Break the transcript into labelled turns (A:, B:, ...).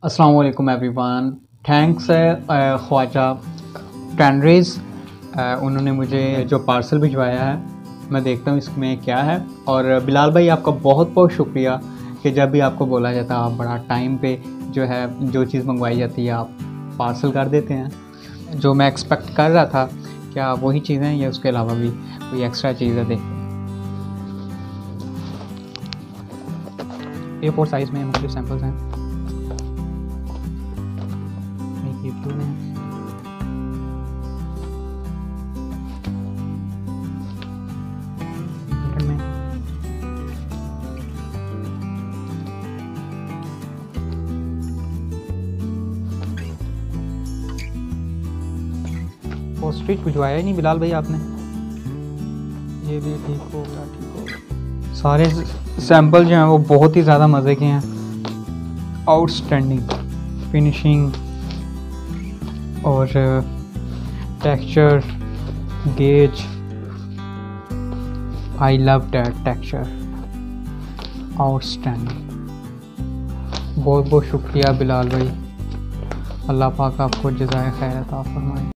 A: अस्सलाम वालेकुम everyone. Thanks Khwaja टैंड्रीज, उन्होंने मुझे जो पार्सल भिजवाया है, मैं देखता हूँ इसमें क्या है। और बिलाल भाई, आपका बहुत बहुत शुक्रिया कि जब भी आपको बोला जाता है आप बड़ा टाइम पे जो है जो चीज़ मंगवाई जाती है आप पार्सल कर देते हैं। जो मैं एक्सपेक्ट कर रहा था क्या वही चीज़ें हैं या उसके अलावा भी कोई एक्स्ट्रा चीज़ है। देखते हैं A4 साइज़ में मुख्तलिफ सैम्पल्स हैं। ऑस्ट्रिच भिजवाया ही नहीं बिलाल भाई आपने। ये भी ठीक होगा, ठीक होगा। सारे सैंपल जो हैं वो बहुत ही ज़्यादा मज़े के हैं। आउटस्टैंडिंग फिनिशिंग और texture, gauge, I love that texture, outstanding. बहुत बहुत शुक्रिया बिलाल भाई। अल्लाह पाक आपको जज़ाए खैर अता फरमाए।